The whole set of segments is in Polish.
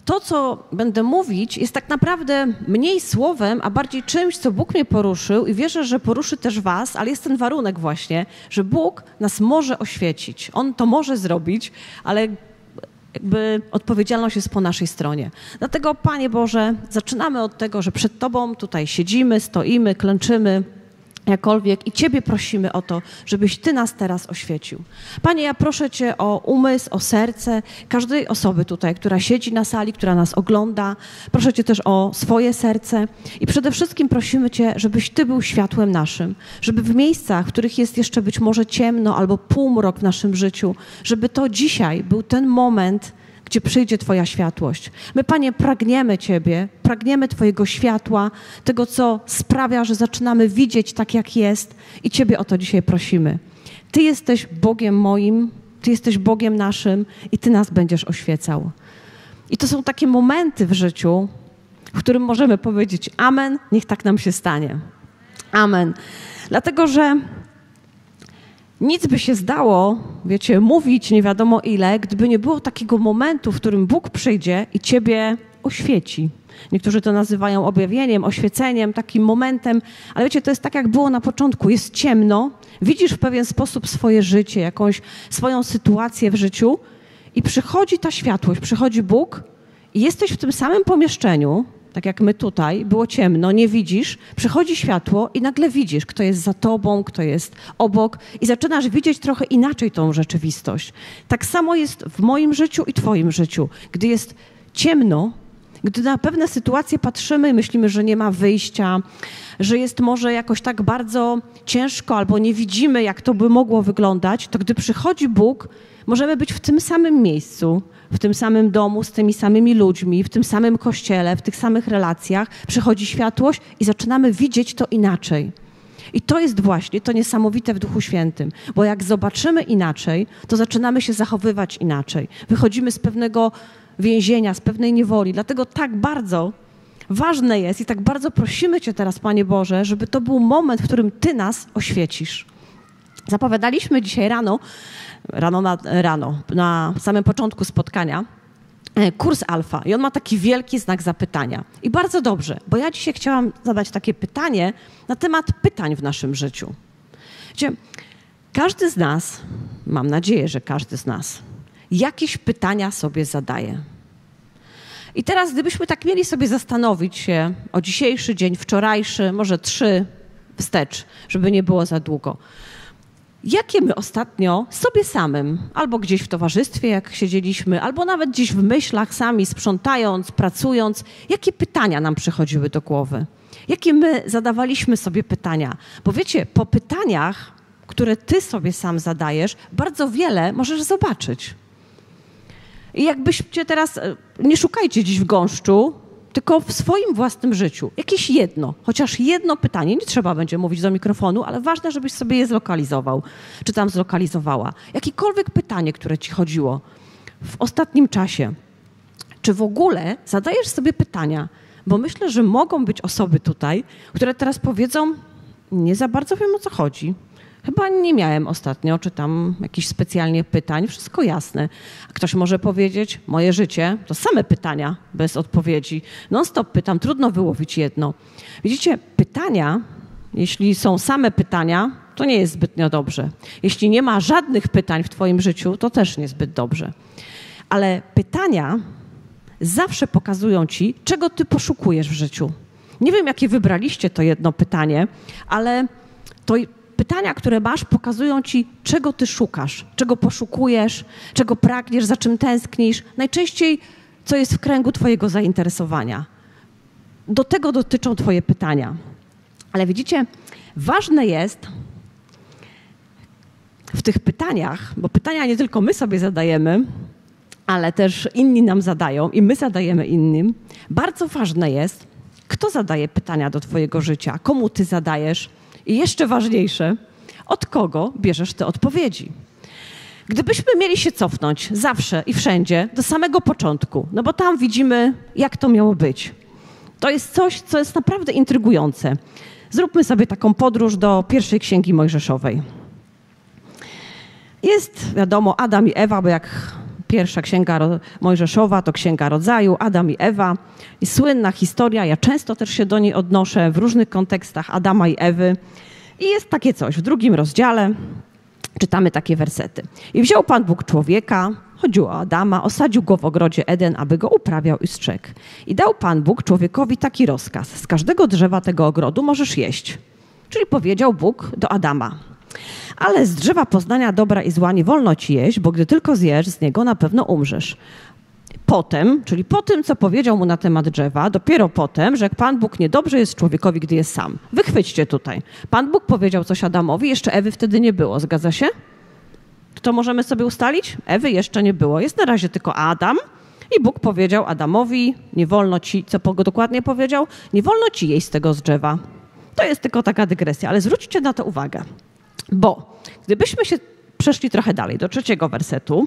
to, co będę mówić, jest tak naprawdę mniej słowem, a bardziej czymś, co Bóg mnie poruszył i wierzę, że poruszy też was, ale jest ten warunek właśnie, że Bóg nas może oświecić. On to może zrobić, ale jakby odpowiedzialność jest po naszej stronie. Dlatego, Panie Boże, zaczynamy od tego, że przed Tobą tutaj siedzimy, stoimy, klęczymy, jakkolwiek i Ciebie prosimy o to, żebyś Ty nas teraz oświecił. Panie, ja proszę Cię o umysł, o serce każdej osoby tutaj, która siedzi na sali, która nas ogląda. Proszę Cię też o swoje serce i przede wszystkim prosimy Cię, żebyś Ty był światłem naszym, żeby w miejscach, w których jest jeszcze być może ciemno albo półmrok w naszym życiu, żeby to dzisiaj był ten moment, gdzie przyjdzie Twoja światłość. My, Panie, pragniemy Ciebie, pragniemy Twojego światła, tego, co sprawia, że zaczynamy widzieć tak, jak jest i Ciebie o to dzisiaj prosimy. Ty jesteś Bogiem moim, Ty jesteś Bogiem naszym i Ty nas będziesz oświecał. I to są takie momenty w życiu, w którym możemy powiedzieć amen, niech tak nam się stanie. Amen. Dlatego, że nic by się zdało, wiecie, mówić nie wiadomo ile, gdyby nie było takiego momentu, w którym Bóg przyjdzie i ciebie oświeci. Niektórzy to nazywają objawieniem, oświeceniem, takim momentem, ale wiecie, to jest tak, jak było na początku. Jest ciemno, widzisz w pewien sposób swoje życie, jakąś swoją sytuację w życiu i przychodzi ta światłość, przychodzi Bóg i jesteś w tym samym pomieszczeniu, tak jak my tutaj, było ciemno, nie widzisz, przychodzi światło i nagle widzisz, kto jest za tobą, kto jest obok i zaczynasz widzieć trochę inaczej tą rzeczywistość. Tak samo jest w moim życiu i twoim życiu. Gdy jest ciemno, gdy na pewne sytuacje patrzymy i myślimy, że nie ma wyjścia, że jest może jakoś tak bardzo ciężko albo nie widzimy, jak to by mogło wyglądać, to gdy przychodzi Bóg, możemy być w tym samym miejscu, w tym samym domu, z tymi samymi ludźmi, w tym samym kościele, w tych samych relacjach. Przychodzi światłość i zaczynamy widzieć to inaczej. I to jest właśnie to niesamowite w Duchu Świętym, bo jak zobaczymy inaczej, to zaczynamy się zachowywać inaczej. Wychodzimy z pewnego więzienia, z pewnej niewoli. Dlatego tak bardzo ważne jest i tak bardzo prosimy Cię teraz, Panie Boże, żeby to był moment, w którym Ty nas oświecisz. Zapowiadaliśmy dzisiaj na samym początku spotkania, kurs Alfa i on ma taki wielki znak zapytania. I bardzo dobrze, bo ja dzisiaj chciałam zadać takie pytanie na temat pytań w naszym życiu. Wiecie, każdy z nas, mam nadzieję, że każdy z nas, jakieś pytania sobie zadaje. I teraz, gdybyśmy tak mieli sobie zastanowić się o dzisiejszy dzień, wczorajszy, może 3 wstecz, żeby nie było za długo. Jakie my ostatnio sobie samym, albo gdzieś w towarzystwie, jak siedzieliśmy, albo nawet gdzieś w myślach sami, sprzątając, pracując, jakie pytania nam przychodziły do głowy? Jakie my zadawaliśmy sobie pytania? Bo wiecie, po pytaniach, które ty sobie sam zadajesz, bardzo wiele możesz zobaczyć. I jakbyście teraz, nie szukajcie dziś w gąszczu, tylko w swoim własnym życiu. Jakieś jedno, chociaż jedno pytanie. Nie trzeba będzie mówić do mikrofonu, ale ważne, żebyś sobie je zlokalizował, czy tam zlokalizowała. Jakiekolwiek pytanie, które ci chodziło w ostatnim czasie. Czy w ogóle zadajesz sobie pytania? Bo myślę, że mogą być osoby tutaj, które teraz powiedzą, nie za bardzo wiem, o co chodzi. Chyba nie miałem ostatnio, czy tam jakichś specjalnie pytań, wszystko jasne. A ktoś może powiedzieć, moje życie to same pytania bez odpowiedzi. Non-stop pytam, trudno wyłowić jedno. Widzicie, pytania, jeśli są same pytania, to nie jest zbytnio dobrze. Jeśli nie ma żadnych pytań w twoim życiu, to też niezbyt dobrze. Ale pytania zawsze pokazują ci, czego ty poszukujesz w życiu. Nie wiem, jakie wybraliście to jedno pytanie, ale to pytania, które masz, pokazują ci, czego ty szukasz, czego poszukujesz, czego pragniesz, za czym tęsknisz. Najczęściej, co jest w kręgu twojego zainteresowania. Do tego dotyczą twoje pytania. Ale widzicie, ważne jest w tych pytaniach, bo pytania nie tylko my sobie zadajemy, ale też inni nam zadają i my zadajemy innym. Bardzo ważne jest, kto zadaje pytania do twojego życia, komu ty zadajesz. I jeszcze ważniejsze, od kogo bierzesz te odpowiedzi. Gdybyśmy mieli się cofnąć zawsze i wszędzie do samego początku, no bo tam widzimy, jak to miało być. To jest coś, co jest naprawdę intrygujące. Zróbmy sobie taką podróż do pierwszej Księgi Mojżeszowej. Jest, wiadomo, Adam i Ewa, bo jak pierwsza księga Mojżeszowa to Księga Rodzaju, Adam i Ewa. I słynna historia, ja często też się do niej odnoszę w różnych kontekstach Adama i Ewy. I jest takie coś, w 2 rozdziale czytamy takie wersety. I wziął Pan Bóg człowieka, chodziło o Adama, osadził go w ogrodzie Eden, aby go uprawiał i strzegł. I dał Pan Bóg człowiekowi taki rozkaz: z każdego drzewa tego ogrodu możesz jeść. Czyli powiedział Bóg do Adama: ale z drzewa poznania dobra i zła nie wolno ci jeść, bo gdy tylko zjesz z niego, na pewno umrzesz. Potem, czyli po tym, co powiedział mu na temat drzewa, dopiero potem, że Pan Bóg niedobrze jest człowiekowi, gdy jest sam. Wychwyćcie tutaj. Pan Bóg powiedział coś Adamowi, jeszcze Ewy wtedy nie było. Zgadza się? To możemy sobie ustalić? Ewy jeszcze nie było. Jest na razie tylko Adam i Bóg powiedział Adamowi, nie wolno ci, co dokładnie powiedział? Nie wolno ci jeść z tego z drzewa. To jest tylko taka dygresja, ale zwróćcie na to uwagę. Bo gdybyśmy się przeszli trochę dalej, do 3 wersetu,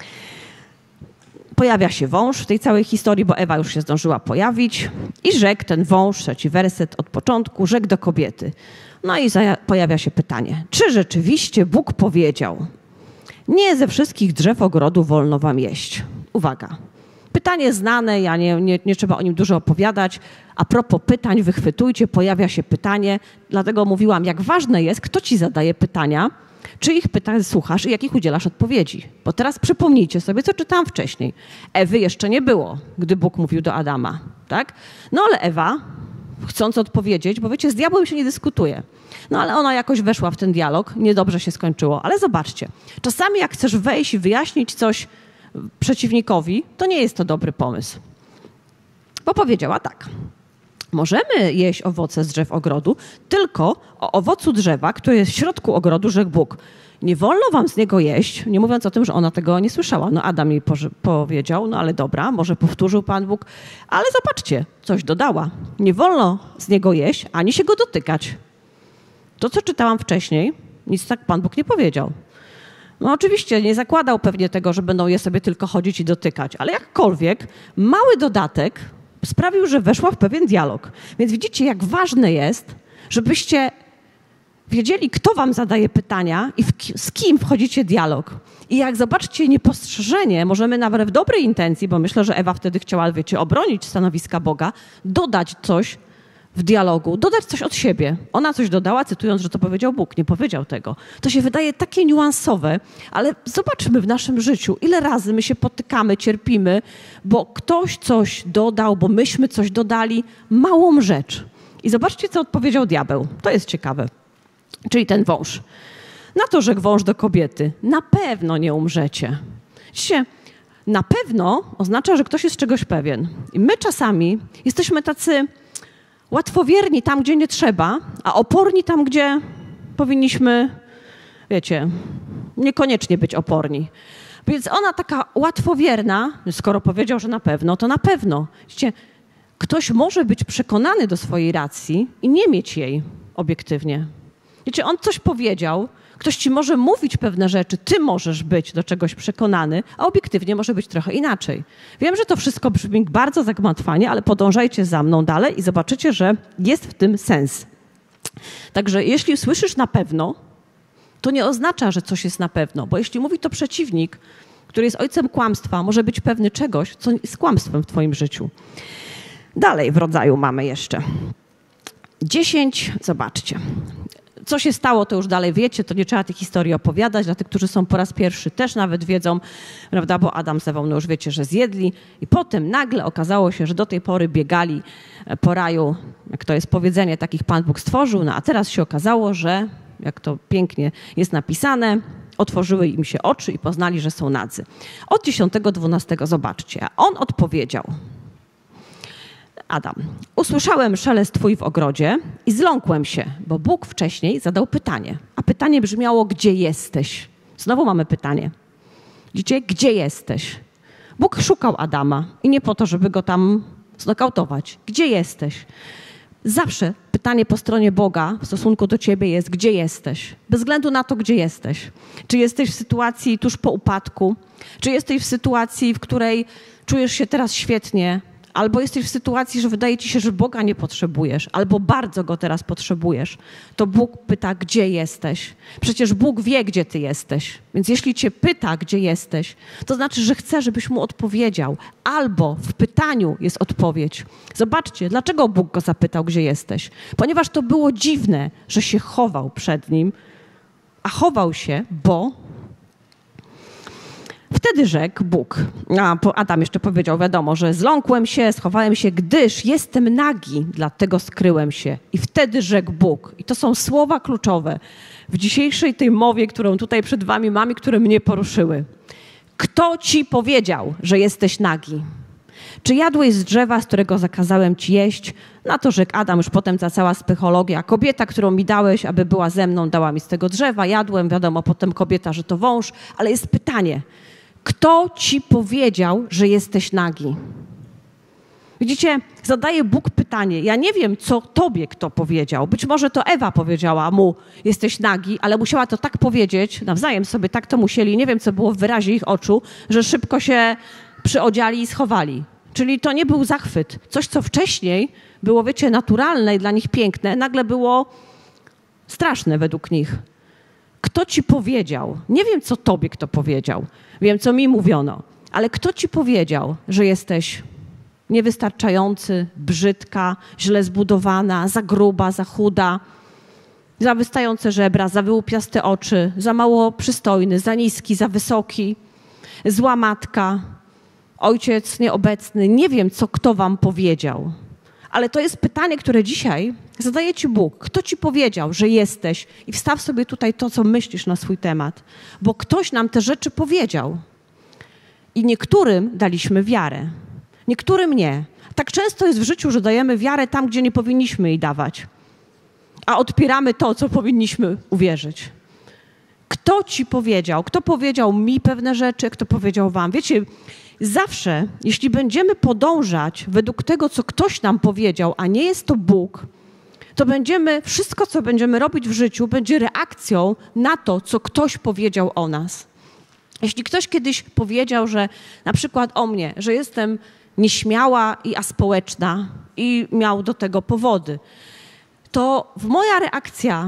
pojawia się wąż w tej całej historii, bo Ewa już się zdążyła pojawić i rzekł ten wąż, 3 werset od początku, rzekł do kobiety. No i pojawia się pytanie, czy rzeczywiście Bóg powiedział: nie ze wszystkich drzew ogrodu wolno wam jeść? Uwaga. Pytanie znane, nie trzeba o nim dużo opowiadać. A propos pytań, wychwytujcie, pojawia się pytanie. Dlatego mówiłam, jak ważne jest, kto ci zadaje pytania, czyich pytań słuchasz i jakich udzielasz odpowiedzi. Bo teraz przypomnijcie sobie, co czytałam wcześniej. Ewy jeszcze nie było, gdy Bóg mówił do Adama, tak? No ale Ewa, chcąc odpowiedzieć, bo wiecie, z diabłem się nie dyskutuje. No ale ona jakoś weszła w ten dialog, niedobrze się skończyło. Ale zobaczcie, czasami jak chcesz wejść i wyjaśnić coś przeciwnikowi, to nie jest to dobry pomysł. Bo powiedziała tak: możemy jeść owoce z drzew ogrodu, tylko o owocu drzewa, które jest w środku ogrodu, rzekł Bóg: nie wolno wam z niego jeść, nie mówiąc o tym, że ona tego nie słyszała. No Adam jej powiedział, no ale dobra, może powtórzył Pan Bóg, ale zobaczcie, coś dodała. Nie wolno z niego jeść, ani się go dotykać. To, co czytałam wcześniej, nic tak Pan Bóg nie powiedział. No oczywiście nie zakładał pewnie tego, że będą je sobie tylko chodzić i dotykać, ale jakkolwiek mały dodatek sprawił, że weszła w pewien dialog. Więc widzicie, jak ważne jest, żebyście wiedzieli, kto wam zadaje pytania i z kim wchodzicie w dialog. I jak zobaczcie niepostrzeżenie, możemy nawet w dobrej intencji, bo myślę, że Ewa wtedy chciała, wiecie, obronić stanowiska Boga, dodać coś w dialogu, dodać coś od siebie. Ona coś dodała, cytując, że to powiedział Bóg, nie powiedział tego. To się wydaje takie niuansowe, ale zobaczmy w naszym życiu, ile razy my się potykamy, cierpimy, bo ktoś coś dodał, bo myśmy coś dodali, małą rzecz. I zobaczcie, co odpowiedział diabeł. To jest ciekawe. Czyli ten wąż. Na to rzekł wąż do kobiety: na pewno nie umrzecie. Widzicie, na pewno oznacza, że ktoś jest czegoś pewien. I my czasami jesteśmy tacy łatwowierni tam, gdzie nie trzeba, a oporni tam, gdzie powinniśmy, wiecie, niekoniecznie być oporni. Więc ona taka łatwowierna, skoro powiedział, że na pewno, to na pewno. Widzicie, ktoś może być przekonany do swojej racji i nie mieć jej obiektywnie. Wiecie, on coś powiedział, ktoś ci może mówić pewne rzeczy, ty możesz być do czegoś przekonany, a obiektywnie może być trochę inaczej. Wiem, że to wszystko brzmi bardzo zagmatwanie, ale podążajcie za mną dalej i zobaczycie, że jest w tym sens. Także jeśli słyszysz na pewno, to nie oznacza, że coś jest na pewno, bo jeśli mówi to przeciwnik, który jest ojcem kłamstwa, może być pewny czegoś, co jest kłamstwem w twoim życiu. Dalej w rodzaju mamy jeszcze 10, zobaczcie. Co się stało, to już dalej wiecie, to nie trzeba tych historii opowiadać. Dla tych, którzy są po raz pierwszy, też nawet wiedzą, prawda, bo Adam z Ewą, no już wiecie, że zjedli. I potem nagle okazało się, że do tej pory biegali po raju, jak to jest powiedzenie, takich Pan Bóg stworzył, no a teraz się okazało, że, jak to pięknie jest napisane, otworzyły im się oczy i poznali, że są nadzy. Od 10-12 zobaczcie, a on odpowiedział: Adam, usłyszałem szelest twój w ogrodzie i zląkłem się, bo Bóg wcześniej zadał pytanie. A pytanie brzmiało: gdzie jesteś? Znowu mamy pytanie. Widzicie, gdzie jesteś? Bóg szukał Adama i nie po to, żeby go tam znokautować. Gdzie jesteś? Zawsze pytanie po stronie Boga w stosunku do ciebie jest: gdzie jesteś? Bez względu na to, gdzie jesteś. Czy jesteś w sytuacji tuż po upadku? Czy jesteś w sytuacji, w której czujesz się teraz świetnie, albo jesteś w sytuacji, że wydaje ci się, że Boga nie potrzebujesz, albo bardzo Go teraz potrzebujesz, to Bóg pyta, gdzie jesteś. Przecież Bóg wie, gdzie ty jesteś. Więc jeśli cię pyta, gdzie jesteś, to znaczy, że chce, żebyś mu odpowiedział. Albo w pytaniu jest odpowiedź. Zobaczcie, dlaczego Bóg go zapytał, gdzie jesteś. Ponieważ to było dziwne, że się chował przed nim, a chował się, bo wtedy rzekł Bóg, Adam jeszcze powiedział, wiadomo, że zląkłem się, schowałem się, gdyż jestem nagi, dlatego skryłem się. I wtedy rzekł Bóg. I to są słowa kluczowe w dzisiejszej tej mowie, którą tutaj przed wami mam i które mnie poruszyły. Kto ci powiedział, że jesteś nagi? Czy jadłeś z drzewa, z którego zakazałem ci jeść? Na to rzekł Adam, już potem ta cała psychologia. Kobieta, którą mi dałeś, aby była ze mną, dała mi z tego drzewa, jadłem, wiadomo, potem kobieta, że to wąż. Ale jest pytanie, kto ci powiedział, że jesteś nagi? Widzicie, zadaje Bóg pytanie. Ja nie wiem, co tobie kto powiedział. Być może to Ewa powiedziała mu, jesteś nagi, ale musiała to tak powiedzieć, nawzajem sobie tak to musieli, nie wiem, co było w wyrazie ich oczu, że szybko się przyodziali i schowali. Czyli to nie był zachwyt. Coś, co wcześniej było, wiecie, naturalne i dla nich piękne, nagle było straszne według nich. Kto ci powiedział? Nie wiem, co tobie kto powiedział. Wiem, co mi mówiono. Ale kto ci powiedział, że jesteś niewystarczający, brzydka, źle zbudowana, za gruba, za chuda, za wystające żebra, za wyłupiaste oczy, za mało przystojny, za niski, za wysoki, zła matka, ojciec nieobecny. Nie wiem, co kto wam powiedział. Ale to jest pytanie, które dzisiaj zadaje ci Bóg. Kto ci powiedział, że jesteś? I wstaw sobie tutaj to, co myślisz na swój temat. Bo ktoś nam te rzeczy powiedział. I niektórym daliśmy wiarę. Niektórym nie. Tak często jest w życiu, że dajemy wiarę tam, gdzie nie powinniśmy jej dawać. A odpieramy to, co powinniśmy uwierzyć. Kto ci powiedział? Kto powiedział mi pewne rzeczy? Kto powiedział wam? Wiecie, zawsze, jeśli będziemy podążać według tego, co ktoś nam powiedział, a nie jest to Bóg, to wszystko, co będziemy robić w życiu, będzie reakcją na to, co ktoś powiedział o nas. Jeśli ktoś kiedyś powiedział, że na przykład o mnie, że jestem nieśmiała i aspołeczna i miał do tego powody, to moja reakcja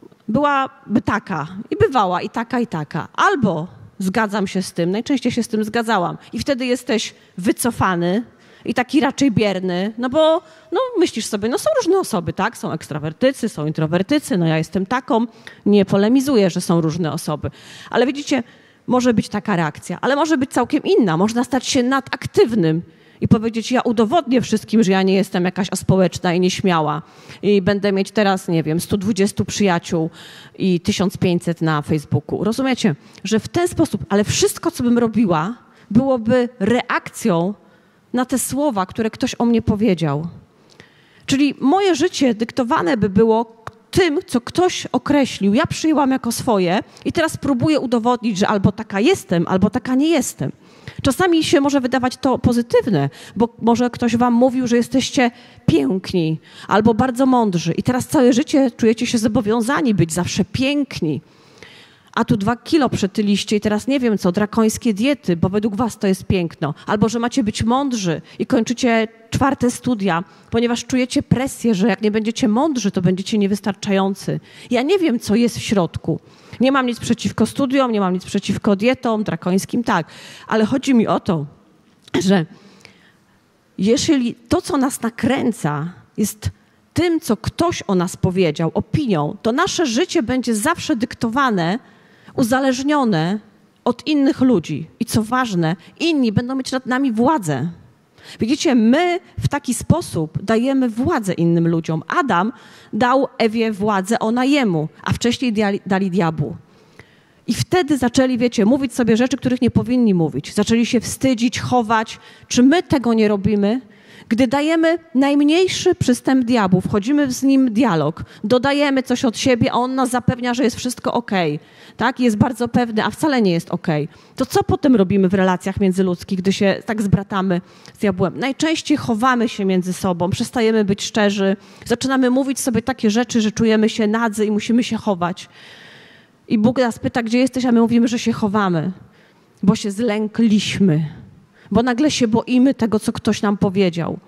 byłaby taka i bywała i taka. Albo zgadzam się z tym, najczęściej się z tym zgadzałam i wtedy jesteś wycofany i taki raczej bierny, bo myślisz sobie, są różne osoby, tak? Są ekstrawertycy, są introwertycy, ja jestem taką, nie polemizuję, że są różne osoby. Ale widzicie, może być taka reakcja, ale może być całkiem inna. Można stać się nadaktywnym i powiedzieć, ja udowodnię wszystkim, że ja nie jestem jakaś aspołeczna i nieśmiała i będę mieć teraz, 120 przyjaciół i 1500 na Facebooku. Rozumiecie, że w ten sposób, ale wszystko, co bym robiła, byłoby reakcją na te słowa, które ktoś o mnie powiedział. Czyli moje życie dyktowane by było tym, co ktoś określił. Ja przyjęłam jako swoje i teraz próbuję udowodnić, że albo taka jestem, albo taka nie jestem. Czasami się może wydawać to pozytywne, bo może ktoś wam mówił, że jesteście piękni albo bardzo mądrzy i teraz całe życie czujecie się zobowiązani być zawsze piękni. A tu 2 kilo przytyliście i teraz nie wiem co, drakońskie diety, bo według was to jest piękno. Albo, że macie być mądrzy i kończycie 4 studia, ponieważ czujecie presję, że jak nie będziecie mądrzy, to będziecie niewystarczający. Ja nie wiem, co jest w środku. Nie mam nic przeciwko studiom, nie mam nic przeciwko dietom, drakońskim, tak. Ale chodzi mi o to, że jeśli to, co nas nakręca, jest tym, co ktoś o nas powiedział, opinią, to nasze życie będzie zawsze dyktowane, uzależnione od innych ludzi. I co ważne, inni będą mieć nad nami władzę. Widzicie, my w taki sposób dajemy władzę innym ludziom. Adam dał Ewie władzę, ona jemu, a wcześniej dali diabłu. I wtedy zaczęli, mówić sobie rzeczy, których nie powinni mówić. Zaczęli się wstydzić, chować. Czy my tego nie robimy? Gdy dajemy najmniejszy przystęp diabłu, wchodzimy z nim w dialog, dodajemy coś od siebie, a on nas zapewnia, że jest wszystko okej, tak? Jest bardzo pewny, a wcale nie jest okej. To co potem robimy w relacjach międzyludzkich, gdy się tak zbratamy z diabłem? Najczęściej chowamy się między sobą, przestajemy być szczerzy, zaczynamy mówić sobie takie rzeczy, że czujemy się nadzy i musimy się chować. I Bóg nas pyta, gdzie jesteś, a my mówimy, że się chowamy, bo się zlękliśmy. bo nagle się boimy tego, co ktoś nam powiedział.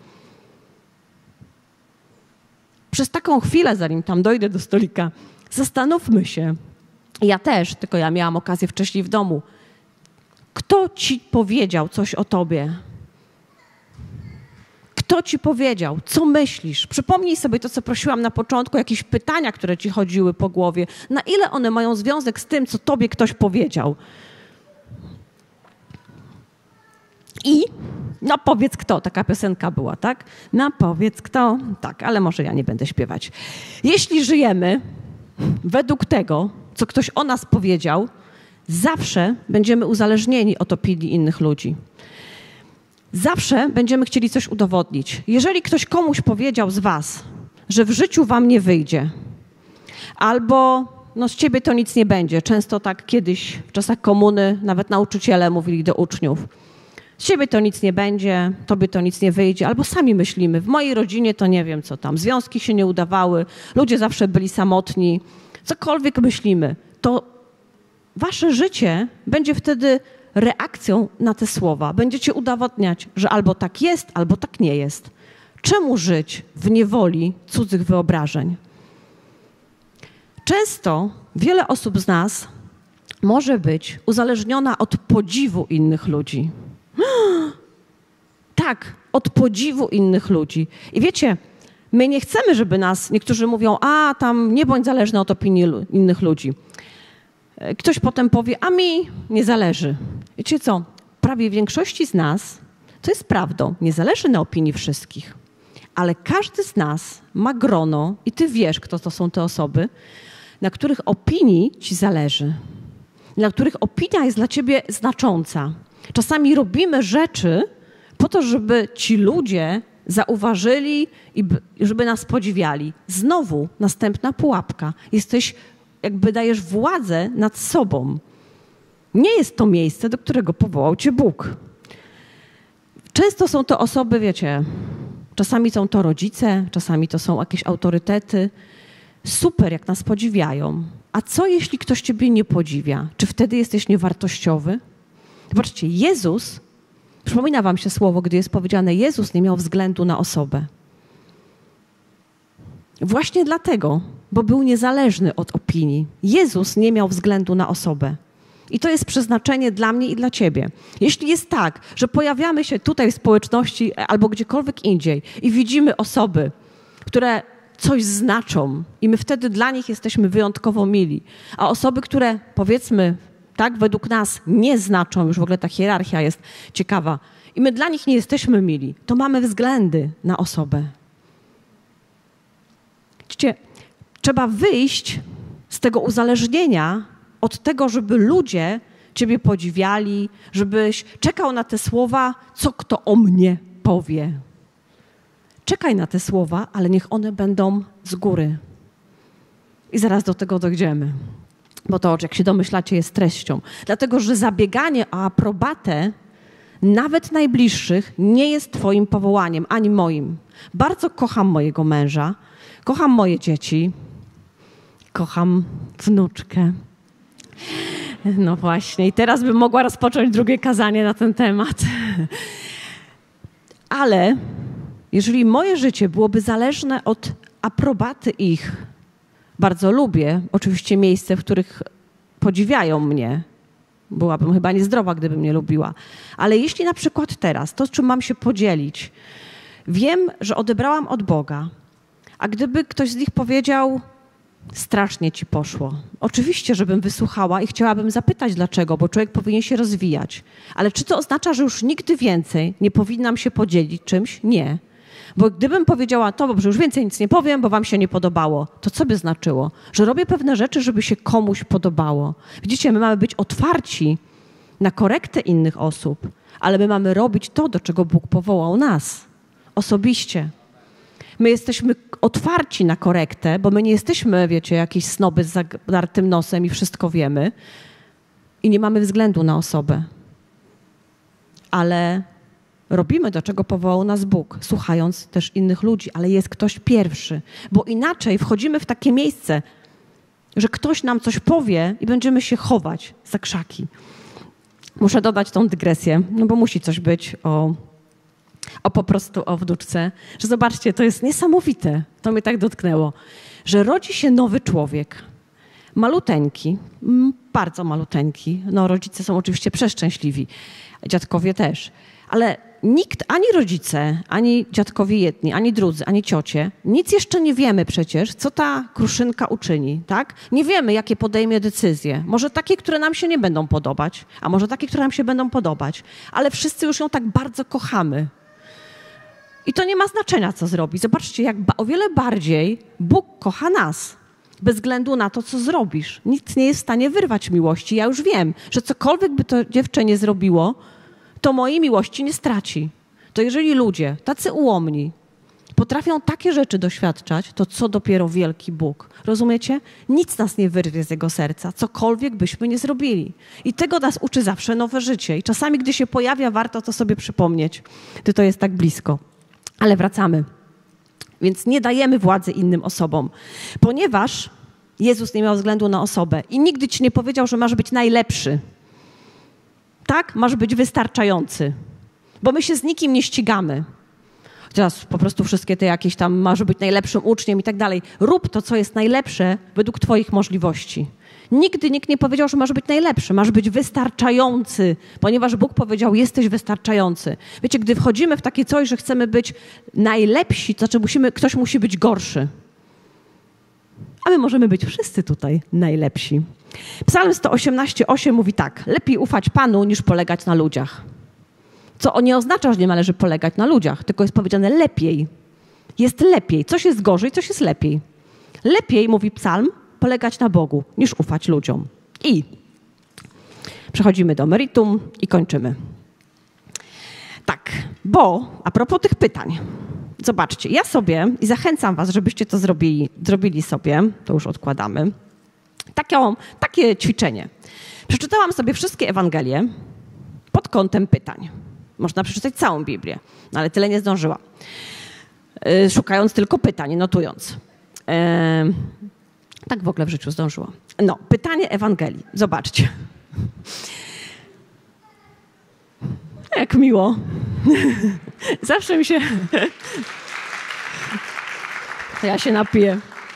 Przez taką chwilę, zanim tam dojdę do stolika, zastanówmy się. Ja też, tylko ja miałam okazję wcześniej w domu. Kto ci powiedział coś o tobie? Kto ci powiedział? Co myślisz? Przypomnij sobie to, co prosiłam na początku, jakieś pytania, które ci chodziły po głowie. Na ile one mają związek z tym, co tobie ktoś powiedział? I no powiedz kto, taka piosenka była, tak? No powiedz kto, tak, ale może ja nie będę śpiewać. Jeśli żyjemy według tego, co ktoś o nas powiedział, zawsze będziemy uzależnieni od opinii innych ludzi. Zawsze będziemy chcieli coś udowodnić. Jeżeli ktoś komuś powiedział z was, że w życiu wam nie wyjdzie, albo no z ciebie to nic nie będzie. Często tak kiedyś w czasach komuny nawet nauczyciele mówili do uczniów: z ciebie to nic nie będzie, tobie to nic nie wyjdzie, albo sami myślimy, w mojej rodzinie to nie wiem co tam, związki się nie udawały, ludzie zawsze byli samotni, cokolwiek myślimy, to wasze życie będzie wtedy reakcją na te słowa. Będziecie udowadniać, że albo tak jest, albo tak nie jest. Czemu żyć w niewoli cudzych wyobrażeń? Często wiele osób z nas może być uzależniona od podziwu innych ludzi. Tak, od podziwu innych ludzi. I wiecie, my nie chcemy, żeby nas, niektórzy mówią, a tam nie bądź zależny od opinii innych ludzi. Ktoś potem powie, a mi nie zależy. Wiecie co, prawie większości z nas, to jest prawdą, nie zależy na opinii wszystkich, ale każdy z nas ma grono i ty wiesz, kto to są te osoby, na których opinii ci zależy, na których opinia jest dla ciebie znacząca. Czasami robimy rzeczy po to, żeby ci ludzie zauważyli i żeby nas podziwiali. Znowu następna pułapka. Jesteś, jakby dajesz władzę nad sobą. Nie jest to miejsce, do którego powołał cię Bóg. Często są to osoby, wiecie, czasami są to rodzice, czasami to są jakieś autorytety. Super, jak nas podziwiają. A co, jeśli ktoś ciebie nie podziwia? Czy wtedy jesteś niewartościowy? Zobaczcie, Jezus, przypomina wam się słowo, gdy jest powiedziane, Jezus nie miał względu na osobę. Właśnie dlatego, bo był niezależny od opinii. Jezus nie miał względu na osobę. I to jest przeznaczenie dla mnie i dla ciebie. Jeśli jest tak, że pojawiamy się tutaj w społeczności albo gdziekolwiek indziej i widzimy osoby, które coś znaczą i my wtedy dla nich jesteśmy wyjątkowo mili, a osoby, które powiedzmy tak według nas nie znaczą, już w ogóle ta hierarchia jest ciekawa i my dla nich nie jesteśmy mili, to mamy względy na osobę. Widzicie, trzeba wyjść z tego uzależnienia od tego, żeby ludzie ciebie podziwiali, żebyś czekał na te słowa, co kto o mnie powie. Czekaj na te słowa, ale niech one będą z góry. I zaraz do tego dojdziemy. Bo to, jak się domyślacie, jest treścią. Dlatego, że zabieganie o aprobatę nawet najbliższych nie jest twoim powołaniem, ani moim. Bardzo kocham mojego męża, kocham moje dzieci, kocham wnuczkę. No właśnie, i teraz bym mogła rozpocząć drugie kazanie na ten temat. Ale jeżeli moje życie byłoby zależne od aprobaty ich, bardzo lubię oczywiście miejsce, w których podziwiają mnie. Byłabym chyba niezdrowa, gdybym nie lubiła. Ale jeśli na przykład teraz, to z czym mam się podzielić, wiem, że odebrałam od Boga, a gdyby ktoś z nich powiedział, strasznie ci poszło. Oczywiście, żebym wysłuchała i chciałabym zapytać dlaczego, bo człowiek powinien się rozwijać. Ale czy to oznacza, że już nigdy więcej nie powinnam się podzielić czymś? Nie. Bo gdybym powiedziała to, że już więcej nic nie powiem, bo wam się nie podobało, to co by znaczyło? Że robię pewne rzeczy, żeby się komuś podobało. Widzicie, my mamy być otwarci na korektę innych osób, ale my mamy robić to, do czego Bóg powołał nas osobiście. My jesteśmy otwarci na korektę, bo my nie jesteśmy, wiecie, jakieś snoby z zadartym nosem i wszystko wiemy i nie mamy względu na osobę. Ale robimy, do czego powołał nas Bóg, słuchając też innych ludzi, ale jest ktoś pierwszy, bo inaczej wchodzimy w takie miejsce, że ktoś nam coś powie i będziemy się chować za krzaki. muszę dodać tą dygresję, no bo musi coś być po prostu o wnuczce, że zobaczcie, to jest niesamowite, to mnie tak dotknęło, że rodzi się nowy człowiek, maluteńki, bardzo maluteńki, no rodzice są oczywiście przeszczęśliwi, dziadkowie też, ale nikt, ani rodzice, ani dziadkowie jedni, ani drudzy, ani ciocie, nic jeszcze nie wiemy przecież, co ta kruszynka uczyni, tak? Nie wiemy, jakie podejmie decyzje. Może takie, które nam się nie będą podobać, a może takie, które nam się będą podobać, ale wszyscy już ją tak bardzo kochamy. I to nie ma znaczenia, co zrobi. Zobaczcie, jak o wiele bardziej Bóg kocha nas, bez względu na to, co zrobisz. Nikt nie jest w stanie wyrwać miłości. Ja już wiem, że cokolwiek by to dziewczę nie zrobiło, to mojej miłości nie straci. To jeżeli ludzie, tacy ułomni, potrafią takie rzeczy doświadczać, to co dopiero wielki Bóg. Rozumiecie? Nic nas nie wyrwie z Jego serca, cokolwiek byśmy nie zrobili. I tego nas uczy zawsze nowe życie. I czasami, gdy się pojawia, warto to sobie przypomnieć, gdy to jest tak blisko. Ale wracamy. Więc nie dajemy władzy innym osobom, ponieważ Jezus nie miał względu na osobę i nigdy ci nie powiedział, że masz być najlepszy. Tak? Masz być wystarczający. Bo my się z nikim nie ścigamy. Teraz po prostu wszystkie te jakieś tam masz być najlepszym uczniem i tak dalej. Rób to, co jest najlepsze według twoich możliwości. Nigdy nikt nie powiedział, że masz być najlepszy. Masz być wystarczający, ponieważ Bóg powiedział, jesteś wystarczający. Wiecie, gdy wchodzimy w takie coś, że chcemy być najlepsi, to znaczy ktoś musi być gorszy. A my możemy być wszyscy tutaj najlepsi. Psalm 118:8 mówi tak. Lepiej ufać Panu, niż polegać na ludziach. Co nie oznacza, że nie należy polegać na ludziach, tylko jest powiedziane lepiej. Jest lepiej. Coś jest gorzej, coś jest lepiej. Lepiej, mówi psalm, polegać na Bogu, niż ufać ludziom. I przechodzimy do meritum i kończymy. Tak, bo a propos tych pytań. Zobaczcie, ja sobie i zachęcam was, żebyście to zrobili sobie, to już odkładamy, takie ćwiczenie. Przeczytałam sobie wszystkie Ewangelie pod kątem pytań. Można przeczytać całą Biblię, no ale tyle nie zdążyłam. Szukając tylko pytań, notując. Tak w ogóle w życiu zdążyłam. No, pytanie Ewangelii. Zobaczcie. Jak miło. Zawsze mi się... To ja się napiję.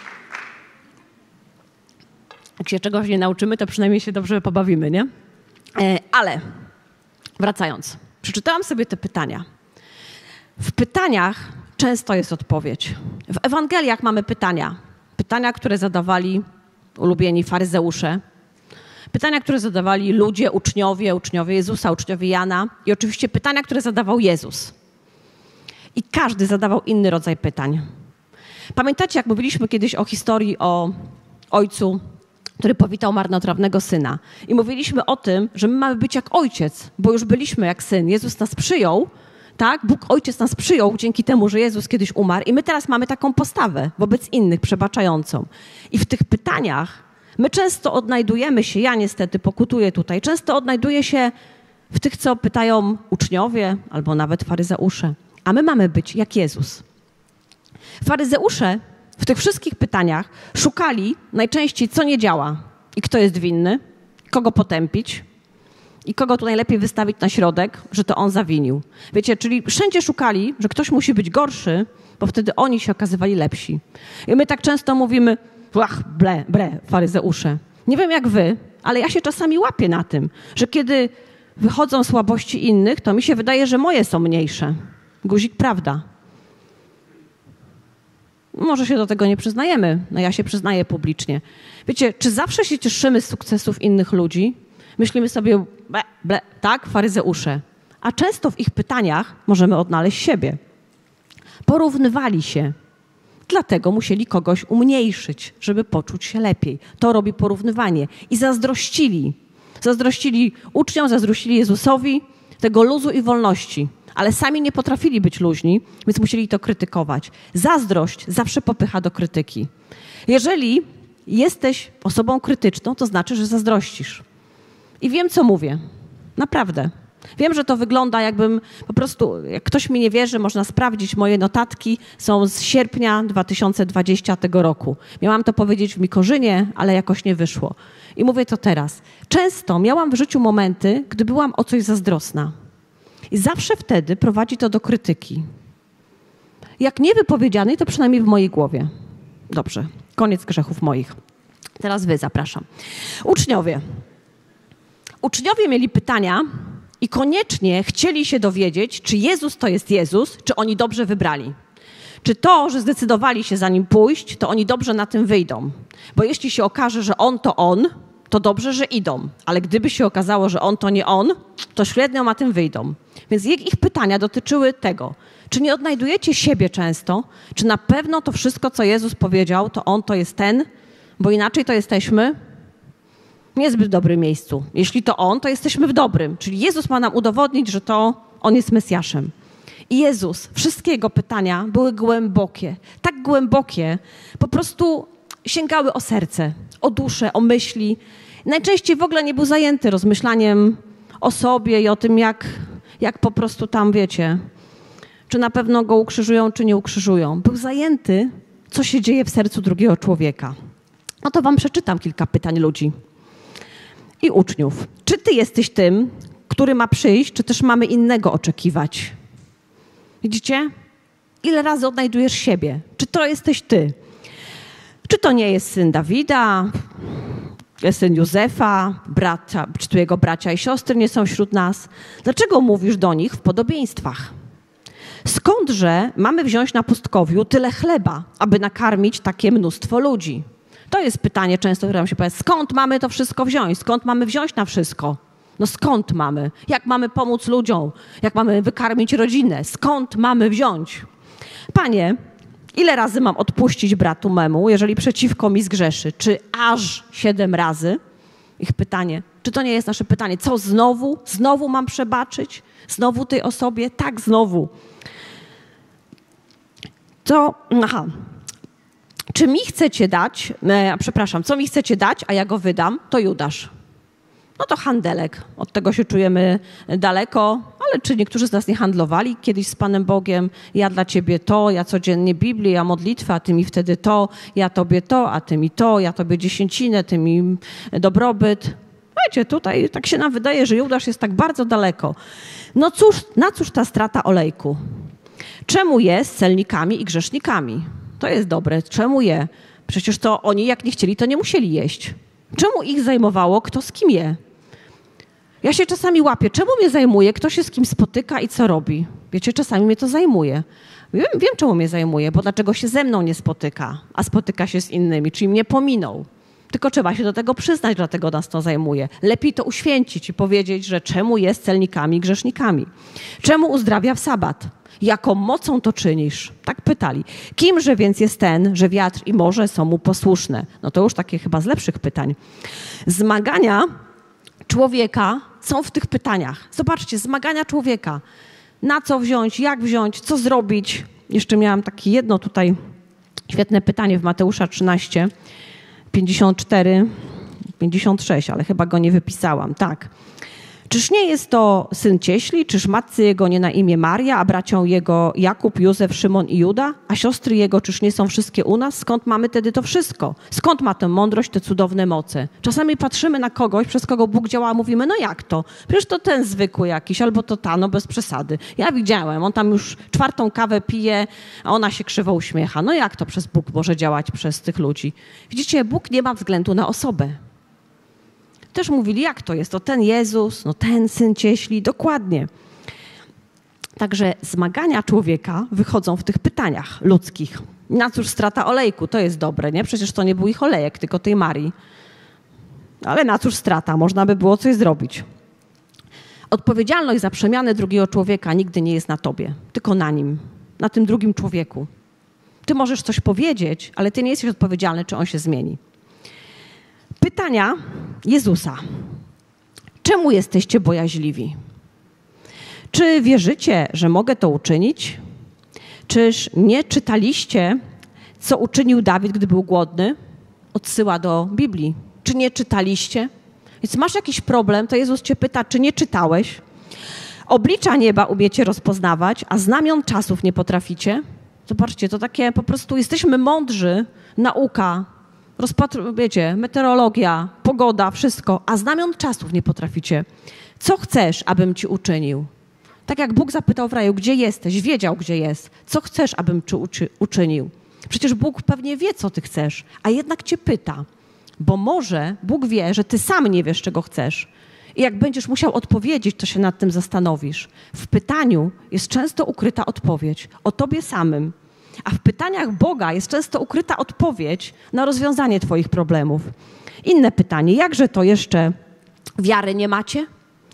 Jak się czegoś nie nauczymy, to przynajmniej się dobrze pobawimy, nie? Ale wracając. Przeczytałam sobie te pytania. W pytaniach często jest odpowiedź. W Ewangeliach mamy pytania. Pytania, które zadawali ulubieni faryzeusze. Pytania, które zadawali ludzie, uczniowie Jezusa, uczniowie Jana. I oczywiście pytania, które zadawał Jezus. I każdy zadawał inny rodzaj pytań. Pamiętacie, jak mówiliśmy kiedyś o historii o ojcu, który powitał marnotrawnego syna. I mówiliśmy o tym, że my mamy być jak ojciec, bo już byliśmy jak syn. Jezus nas przyjął, tak? Bóg Ojciec nas przyjął dzięki temu, że Jezus kiedyś umarł i my teraz mamy taką postawę wobec innych, przebaczającą. I w tych pytaniach my często odnajdujemy się, ja niestety pokutuję tutaj, często odnajduję się w tych, co pytają uczniowie albo nawet faryzeusze. A my mamy być jak Jezus. Faryzeusze w tych wszystkich pytaniach szukali najczęściej, co nie działa i kto jest winny, kogo potępić i kogo tu najlepiej wystawić na środek, że to on zawinił. Wiecie, czyli wszędzie szukali, że ktoś musi być gorszy, bo wtedy oni się okazywali lepsi. I my tak często mówimy, faryzeusze. Nie wiem jak wy, ale ja się czasami łapię na tym, że kiedy wychodzą słabości innych, to mi się wydaje, że moje są mniejsze. Guzik, prawda? Może się do tego nie przyznajemy, no ja się przyznaję publicznie. Wiecie, czy zawsze się cieszymy z sukcesów innych ludzi? Myślimy sobie, tak, faryzeusze. A często w ich pytaniach możemy odnaleźć siebie. Porównywali się. Dlatego musieli kogoś umniejszyć, żeby poczuć się lepiej. To robi porównywanie. I zazdrościli. Zazdrościli uczniom, zazdrościli Jezusowi tego luzu i wolności. Ale sami nie potrafili być luźni, więc musieli to krytykować. Zazdrość zawsze popycha do krytyki. Jeżeli jesteś osobą krytyczną, to znaczy, że zazdrościsz. I wiem, co mówię. Naprawdę. Wiem, że to wygląda jakbym po prostu, jak ktoś mi nie wierzy, można sprawdzić, moje notatki są z sierpnia 2020 roku. Miałam to powiedzieć w Mikorzynie, ale jakoś nie wyszło. I mówię to teraz. Często miałam w życiu momenty, gdy byłam o coś zazdrosna. I zawsze wtedy prowadzi to do krytyki. Jak nie wypowiedzianej, to przynajmniej w mojej głowie. Dobrze, koniec grzechów moich. Teraz wy, zapraszam. Uczniowie. Uczniowie mieli pytania i koniecznie chcieli się dowiedzieć, czy Jezus to jest Jezus, czy oni dobrze wybrali. Czy to, że zdecydowali się za Nim pójść, to oni dobrze na tym wyjdą. Bo jeśli się okaże, że On, to dobrze, że idą. Ale gdyby się okazało, że On to nie On, to średnio na tym wyjdą. Więc ich pytania dotyczyły tego, czy nie odnajdujecie siebie często, czy na pewno to wszystko, co Jezus powiedział, to On to jest ten, bo inaczej to jesteśmy w niezbyt dobrym miejscu. Jeśli to On, to jesteśmy w dobrym. Czyli Jezus ma nam udowodnić, że to On jest Mesjaszem. I Jezus, wszystkie Jego pytania były głębokie. Tak głębokie, po prostu sięgały o serce, o duszę, o myśli. Najczęściej w ogóle nie był zajęty rozmyślaniem o sobie i o tym, jak po prostu tam, wiecie, czy na pewno Go ukrzyżują, czy nie ukrzyżują. Był zajęty, co się dzieje w sercu drugiego człowieka. No to wam przeczytam kilka pytań ludzi i uczniów. Czy ty jesteś tym, który ma przyjść, czy też mamy innego oczekiwać? Widzicie? Ile razy odnajdujesz siebie? Czy to jesteś ty? Czy to nie jest syn Dawida, syn Józefa, czy tu jego bracia i siostry nie są wśród nas? Dlaczego mówisz do nich w podobieństwach? Skądże mamy wziąć na pustkowiu tyle chleba, aby nakarmić takie mnóstwo ludzi? To jest pytanie często, które nam się pojawia. Skąd mamy to wszystko wziąć? Skąd mamy wziąć na wszystko? No skąd mamy? Jak mamy pomóc ludziom? Jak mamy wykarmić rodzinę? Skąd mamy wziąć? Panie, ile razy mam odpuścić bratu memu, jeżeli przeciwko mi zgrzeszy? Czy aż 7 razy? Ich pytanie. Czy to nie jest nasze pytanie? Co znowu? Znowu mam przebaczyć? Znowu tej osobie? Tak, znowu. Czy mi chcecie dać, co mi chcecie dać, a ja go wydam, to Judasz. No to handelek. Od tego się czujemy daleko, ale czy niektórzy z nas nie handlowali kiedyś z Panem Bogiem? Ja dla ciebie to, ja codziennie Biblię, ja modlitwę, a ty mi wtedy to, ja tobie to, a ty mi to, ja tobie dziesięcinę, ty mi dobrobyt. Wiecie, tutaj tak się nam wydaje, że Judasz jest tak bardzo daleko. No cóż, na cóż ta strata olejku? Czemu je z celnikami i grzesznikami? To jest dobre. Czemu je? Przecież to oni, jak nie chcieli, to nie musieli jeść. Czemu ich zajmowało, kto z kim je? Ja się czasami łapię. Czemu mnie zajmuje, kto się z kim spotyka i co robi? Wiecie, czasami mnie to zajmuje. Wiem, czemu mnie zajmuje, bo dlaczego się ze mną nie spotyka, a spotyka się z innymi, czyli mnie pominął. Tylko trzeba się do tego przyznać, dlatego nas to zajmuje. Lepiej to uświęcić i powiedzieć, że czemu jest celnikami i grzesznikami. Czemu uzdrawia w sabat? Jaką mocą to czynisz? Tak pytali. Kimże więc jest ten, że wiatr i morze są mu posłuszne? No to już takie chyba z lepszych pytań. Zmagania człowieka są w tych pytaniach. Zobaczcie, zmagania człowieka. Na co wziąć, jak wziąć, co zrobić? Jeszcze miałam takie jedno tutaj świetne pytanie w Mateusza 13, 54, 56, ale chyba go nie wypisałam. Tak. Czyż nie jest to syn cieśli? Czyż matce jego nie na imię Maria, a bracią jego Jakub, Józef, Szymon i Juda? A siostry jego czyż nie są wszystkie u nas? Skąd mamy tedy to wszystko? Skąd ma tę mądrość, te cudowne moce? Czasami patrzymy na kogoś, przez kogo Bóg działa, a mówimy, no jak to? Przecież to ten zwykły jakiś, albo to ta, no bez przesady. Ja widziałem, on tam już 4. kawę pije, a ona się krzywo uśmiecha. No jak to przez Bóg może działać przez tych ludzi? Widzicie, Bóg nie ma względu na osobę. Też mówili, jak to jest, to ten Jezus, no ten syn cieśli, dokładnie. Także zmagania człowieka wychodzą w tych pytaniach ludzkich. Na cóż strata olejku? To jest dobre, nie? Przecież to nie był ich olejek, tylko tej Marii. Ale na cóż strata? Można by było coś zrobić. Odpowiedzialność za przemianę drugiego człowieka nigdy nie jest na tobie, tylko na nim, na tym drugim człowieku. Ty możesz coś powiedzieć, ale ty nie jesteś odpowiedzialny, czy on się zmieni. Pytania Jezusa. Czemu jesteście bojaźliwi? Czy wierzycie, że mogę to uczynić? Czyż nie czytaliście, co uczynił Dawid, gdy był głodny? Odsyła do Biblii. Czy nie czytaliście? Więc masz jakiś problem, to Jezus cię pyta, czy nie czytałeś? Oblicza nieba umiecie rozpoznawać, a znamion czasów nie potraficie. Zobaczcie, to takie po prostu jesteśmy mądrzy, nauka, wiecie, meteorologia, pogoda, wszystko, a znamion czasów nie potraficie. Co chcesz, abym ci uczynił? Tak jak Bóg zapytał w raju, gdzie jesteś? Wiedział, gdzie jest. Co chcesz, abym ci uczynił? Przecież Bóg pewnie wie, co ty chcesz, a jednak cię pyta. Bo może Bóg wie, że ty sam nie wiesz, czego chcesz. I jak będziesz musiał odpowiedzieć, to się nad tym zastanowisz. W pytaniu jest często ukryta odpowiedź o tobie samym. A w pytaniach Boga jest często ukryta odpowiedź na rozwiązanie twoich problemów. Inne pytanie, jakże to jeszcze wiary nie macie?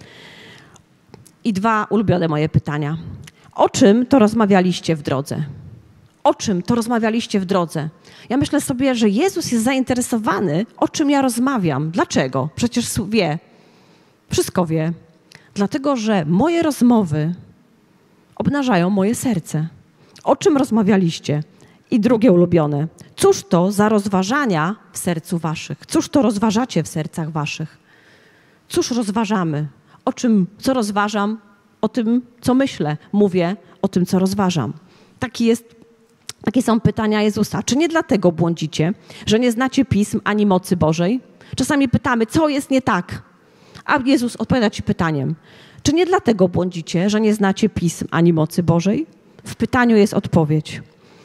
I 2 ulubione moje pytania. O czym to rozmawialiście w drodze? O czym to rozmawialiście w drodze? Ja myślę sobie, że Jezus jest zainteresowany, o czym ja rozmawiam. Dlaczego? Przecież wie. Wszystko wie. Dlatego, że moje rozmowy obnażają moje serce. O czym rozmawialiście? I drugie ulubione. Cóż to za rozważania w sercu waszych? Cóż to rozważacie w sercach waszych? Cóż rozważamy? O czym, co rozważam? O tym, co myślę. Mówię o tym, co rozważam. Takie są pytania Jezusa. Czy nie dlatego błądzicie, że nie znacie Pism ani mocy Bożej? Czasami pytamy, co jest nie tak? A Jezus odpowiada ci pytaniem. Czy nie dlatego błądzicie, że nie znacie Pism ani mocy Bożej? W pytaniu jest odpowiedź.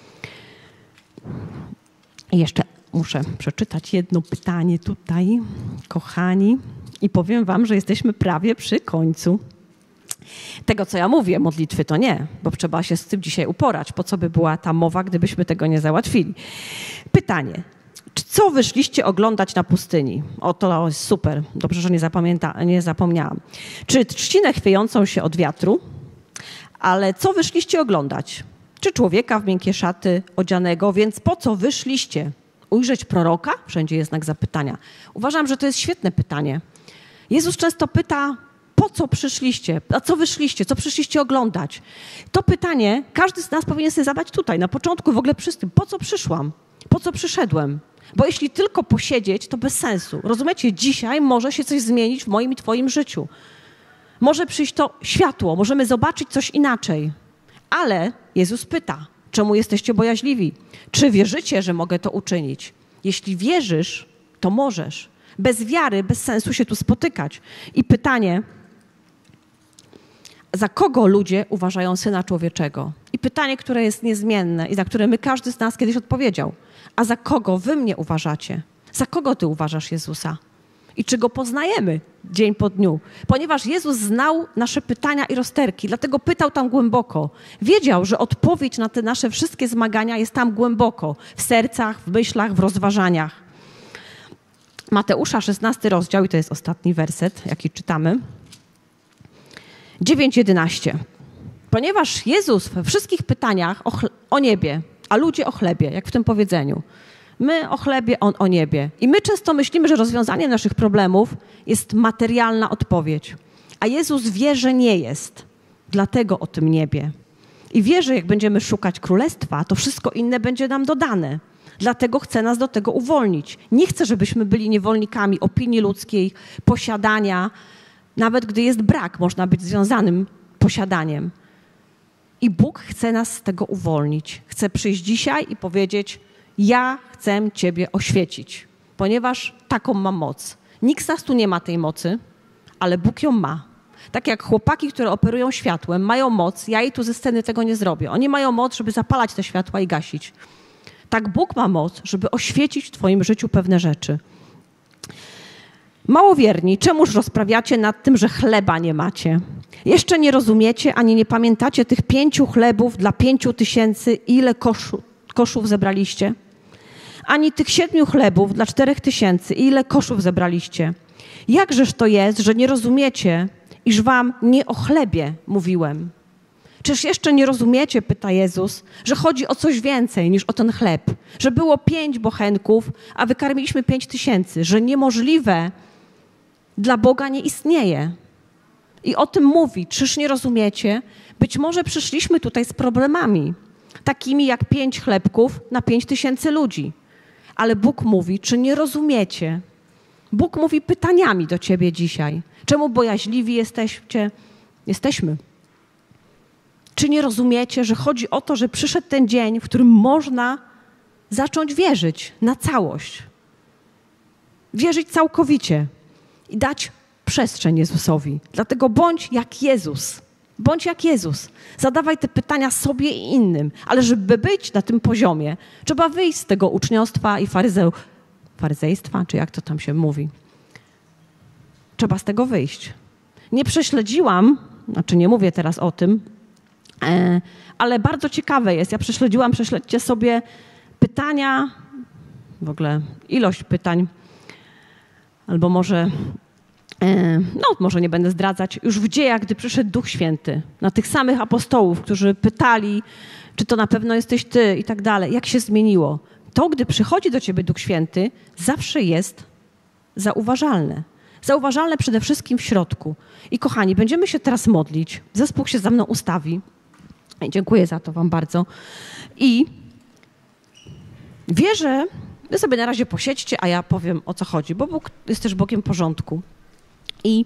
I jeszcze muszę przeczytać jedno pytanie tutaj, kochani. I powiem wam, że jesteśmy prawie przy końcu. Tego, co ja mówię, modlitwy to nie, bo trzeba się z tym dzisiaj uporać. Po co by była ta mowa, gdybyśmy tego nie załatwili? Pytanie. Co wyszliście oglądać na pustyni? O, to jest super. Dobrze, że nie zapomniałam. Czy trzcinę chwiejącą się od wiatru? Ale co wyszliście oglądać? Czy człowieka w miękkie szaty odzianego? Więc po co wyszliście? Ujrzeć proroka? Wszędzie jest znak zapytania. Uważam, że to jest świetne pytanie. Jezus często pyta, po co przyszliście? A co wyszliście? Co przyszliście oglądać? To pytanie każdy z nas powinien sobie zadać tutaj, na początku w ogóle przy tym. Po co przyszłam? Po co przyszedłem? Bo jeśli tylko posiedzieć, to bez sensu. Rozumiecie? Dzisiaj może się coś zmienić w moim i twoim życiu. Może przyjść to światło, możemy zobaczyć coś inaczej. Ale Jezus pyta, czemu jesteście bojaźliwi? Czy wierzycie, że mogę to uczynić? Jeśli wierzysz, to możesz. Bez wiary, bez sensu się tu spotykać. I pytanie, za kogo ludzie uważają Syna Człowieczego? I pytanie, które jest niezmienne i na które każdy z nas kiedyś odpowiedział. A za kogo wy mnie uważacie? Za kogo ty uważasz Jezusa? I czy Go poznajemy dzień po dniu? Ponieważ Jezus znał nasze pytania i rozterki, dlatego pytał tam głęboko. Wiedział, że odpowiedź na te nasze wszystkie zmagania jest tam głęboko. W sercach, w myślach, w rozważaniach. Mateusza, 16 rozdział, i to jest ostatni werset, jaki czytamy. 9:11. Ponieważ Jezus we wszystkich pytaniach o niebie, a ludzie o chlebie, jak w tym powiedzeniu. My o chlebie, on o niebie. I my często myślimy, że rozwiązaniem naszych problemów jest materialna odpowiedź. A Jezus wie, że nie jest. Dlatego o tym niebie. I wie, że jak będziemy szukać królestwa, to wszystko inne będzie nam dodane. Dlatego chce nas do tego uwolnić. Nie chce, żebyśmy byli niewolnikami opinii ludzkiej, posiadania. Nawet gdy jest brak, można być związanym posiadaniem. I Bóg chce nas z tego uwolnić. Chce przyjść dzisiaj i powiedzieć, ja chcę Ciebie oświecić, ponieważ taką mam moc. Nikt z nas tu nie ma tej mocy, ale Bóg ją ma. Tak jak chłopaki, które operują światłem, mają moc, ja jej tu ze sceny tego nie zrobię. Oni mają moc, żeby zapalać te światła i gasić. Tak Bóg ma moc, żeby oświecić w Twoim życiu pewne rzeczy. Małowierni, czemuż rozprawiacie nad tym, że chleba nie macie? Jeszcze nie rozumiecie, ani nie pamiętacie tych 5 chlebów dla 5000, ile koszów zebraliście? Ani tych 7 chlebów dla 4000, ile koszów zebraliście? Jakżeż to jest, że nie rozumiecie, iż wam nie o chlebie mówiłem? Czyż jeszcze nie rozumiecie, pyta Jezus, że chodzi o coś więcej niż o ten chleb? Że było 5 bochenków, a wykarmiliśmy 5000, że niemożliwe dla Boga nie istnieje. I o tym mówi, czyż nie rozumiecie? Być może przyszliśmy tutaj z problemami, takimi jak 5 chlebków na 5000 ludzi. Ale Bóg mówi, czy nie rozumiecie? Bóg mówi pytaniami do ciebie dzisiaj. Czemu bojaźliwi jesteście? Jesteśmy. Czy nie rozumiecie, że chodzi o to, że przyszedł ten dzień, w którym można zacząć wierzyć na całość? Wierzyć całkowicie i dać przestrzeń Jezusowi. Dlatego bądź jak Jezus. Bądź jak Jezus. Zadawaj te pytania sobie i innym. Ale żeby być na tym poziomie, trzeba wyjść z tego uczniostwa i faryzejstwa, czy jak to tam się mówi. Trzeba z tego wyjść. Nie prześledziłam, znaczy nie mówię teraz o tym, ale bardzo ciekawe jest. Ja prześledźcie sobie pytania, w ogóle ilość pytań, albo może nie będę zdradzać, już w Dziejach, gdy przyszedł Duch Święty, na tych samych apostołów, którzy pytali, czy to na pewno jesteś ty i tak dalej, jak się zmieniło. To, gdy przychodzi do ciebie Duch Święty, zawsze jest zauważalne. Zauważalne przede wszystkim w środku. I kochani, będziemy się teraz modlić. Zespół się za mną ustawi. Dziękuję za to wam bardzo. I wierzę, wy sobie na razie posiedźcie, a ja powiem, o co chodzi, bo Bóg jest też Bogiem porządku. I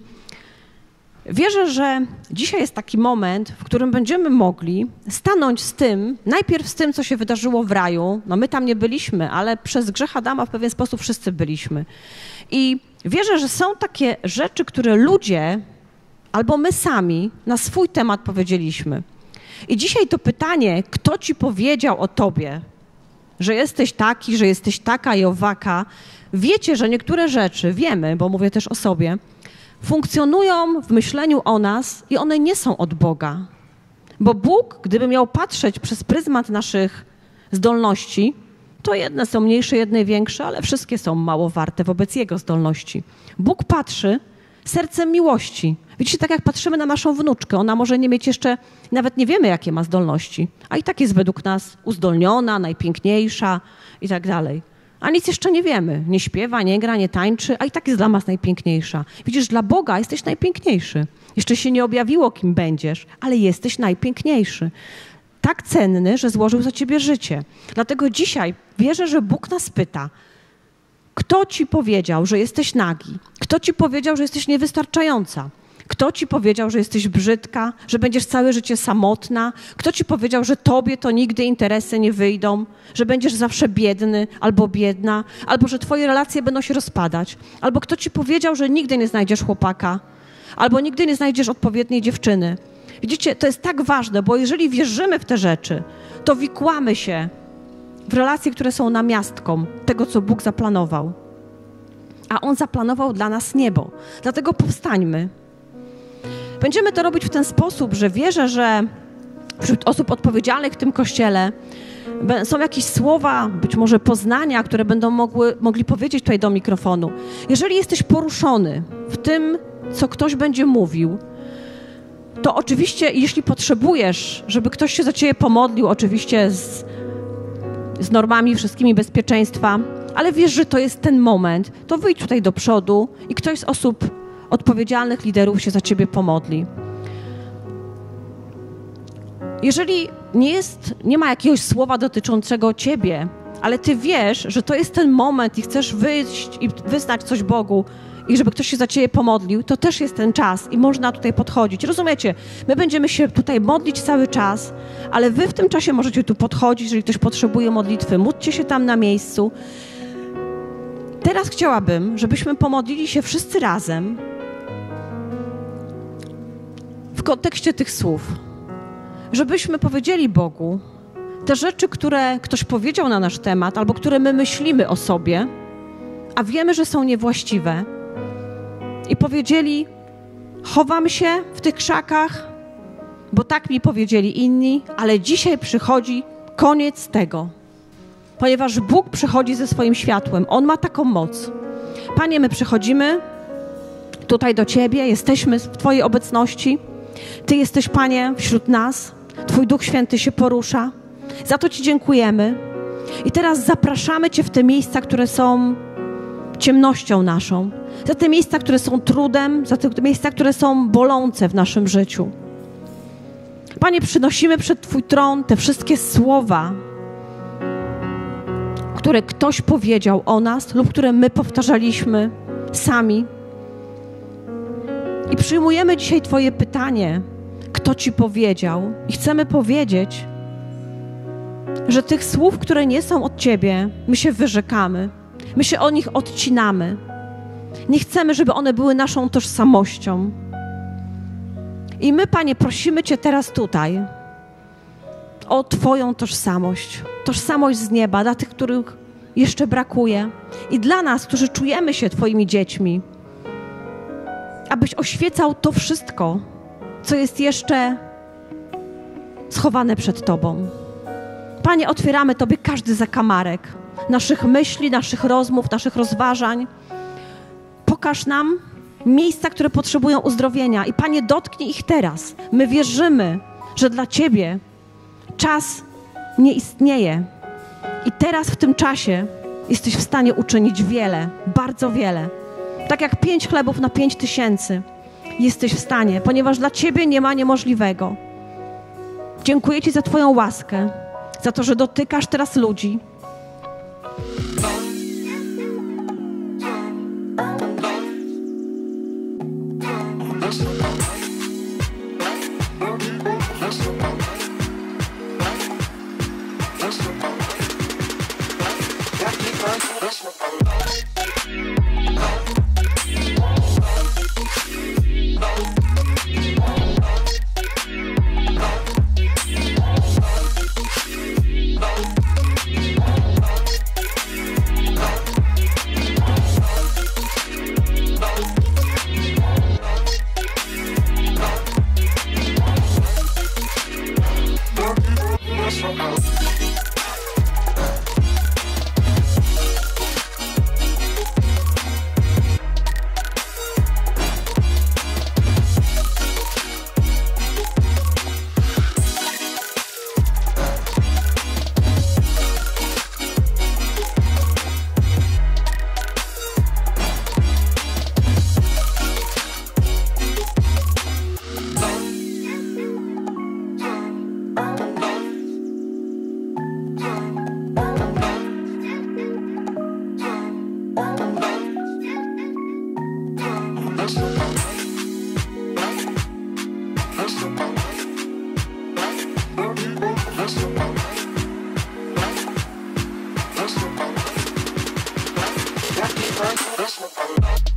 wierzę, że dzisiaj jest taki moment, w którym będziemy mogli stanąć z tym, najpierw z tym, co się wydarzyło w raju. No my tam nie byliśmy, ale przez grzech Adama w pewien sposób wszyscy byliśmy. I wierzę, że są takie rzeczy, które ludzie albo my sami na swój temat powiedzieliśmy. I dzisiaj to pytanie, kto ci powiedział o tobie, że jesteś taki, że jesteś taka i owaka, wiecie, że niektóre rzeczy, wiemy, bo mówię też o sobie, funkcjonują w myśleniu o nas i one nie są od Boga. Bo Bóg, gdyby miał patrzeć przez pryzmat naszych zdolności, to jedne są mniejsze, jedne większe, ale wszystkie są mało warte wobec Jego zdolności. Bóg patrzy sercem miłości. Widzicie, tak jak patrzymy na naszą wnuczkę, ona może nie mieć jeszcze, nawet nie wiemy, jakie ma zdolności, a i tak jest według nas uzdolniona, najpiękniejsza i tak dalej. A nic jeszcze nie wiemy. Nie śpiewa, nie gra, nie tańczy, a i tak jest dla nas najpiękniejsza. Widzisz, dla Boga jesteś najpiękniejszy. Jeszcze się nie objawiło, kim będziesz, ale jesteś najpiękniejszy. Tak cenny, że złożył za ciebie życie. Dlatego dzisiaj wierzę, że Bóg nas pyta, kto ci powiedział, że jesteś nagi? Kto ci powiedział, że jesteś niewystarczająca? Kto ci powiedział, że jesteś brzydka, że będziesz całe życie samotna? Kto ci powiedział, że tobie to nigdy interesy nie wyjdą, że będziesz zawsze biedny albo biedna, albo że twoje relacje będą się rozpadać? Albo kto ci powiedział, że nigdy nie znajdziesz chłopaka, albo nigdy nie znajdziesz odpowiedniej dziewczyny? Widzicie, to jest tak ważne, bo jeżeli wierzymy w te rzeczy, to wikłamy się w relacje, które są namiastką tego, co Bóg zaplanował. A On zaplanował dla nas niebo. Dlatego powstańmy. Będziemy to robić w ten sposób, że wierzę, że wśród osób odpowiedzialnych w tym kościele są jakieś słowa, być może poznania, które będą mogli powiedzieć tutaj do mikrofonu. Jeżeli jesteś poruszony w tym, co ktoś będzie mówił, to oczywiście, jeśli potrzebujesz, żeby ktoś się za ciebie pomodlił, oczywiście z normami wszystkimi bezpieczeństwa, ale wiesz, że to jest ten moment, to wyjdź tutaj do przodu i ktoś z osób odpowiedzialnych liderów się za ciebie pomodli. Jeżeli nie ma jakiegoś słowa dotyczącego ciebie, ale ty wiesz, że to jest ten moment i chcesz wyjść i wyznać coś Bogu i żeby ktoś się za ciebie pomodlił, to też jest ten czas i można tutaj podchodzić. Rozumiecie? My będziemy się tutaj modlić cały czas, ale wy w tym czasie możecie tu podchodzić, jeżeli ktoś potrzebuje modlitwy, módlcie się tam na miejscu. Teraz chciałabym, żebyśmy pomodlili się wszyscy razem w kontekście tych słów. Żebyśmy powiedzieli Bogu te rzeczy, które ktoś powiedział na nasz temat, albo które my myślimy o sobie, a wiemy, że są niewłaściwe. I powiedzieli, chowam się w tych krzakach, bo tak mi powiedzieli inni, ale dzisiaj przychodzi koniec tego. Ponieważ Bóg przychodzi ze swoim światłem. On ma taką moc. Panie, my przychodzimy tutaj do Ciebie, jesteśmy w Twojej obecności. Ty jesteś, Panie, wśród nas. Twój Duch Święty się porusza. Za to Ci dziękujemy. I teraz zapraszamy Cię w te miejsca, które są ciemnością naszą. Za te miejsca, które są trudem, za te miejsca, które są bolące w naszym życiu. Panie, przynosimy przed Twój tron te wszystkie słowa, które ktoś powiedział o nas lub które my powtarzaliśmy sami. I przyjmujemy dzisiaj Twoje pytanie, kto Ci powiedział. I chcemy powiedzieć, że tych słów, które nie są od Ciebie, my się wyrzekamy. My się od nich odcinamy. Nie chcemy, żeby one były naszą tożsamością. I my, Panie, prosimy Cię teraz tutaj o Twoją tożsamość. Tożsamość z nieba, dla tych, których jeszcze brakuje. I dla nas, którzy czujemy się Twoimi dziećmi. Abyś oświecał to wszystko, co jest jeszcze schowane przed Tobą. Panie, otwieramy Tobie każdy zakamarek naszych myśli, naszych rozmów, naszych rozważań. Pokaż nam miejsca, które potrzebują uzdrowienia i Panie, dotknij ich teraz. My wierzymy, że dla Ciebie czas nie istnieje i teraz w tym czasie jesteś w stanie uczynić wiele, bardzo wiele. Tak jak 5 chlebów na 5000 jesteś w stanie, ponieważ dla Ciebie nie ma niemożliwego. Dziękuję Ci za Twoją łaskę, za to, że dotykasz teraz ludzi. That's what I love.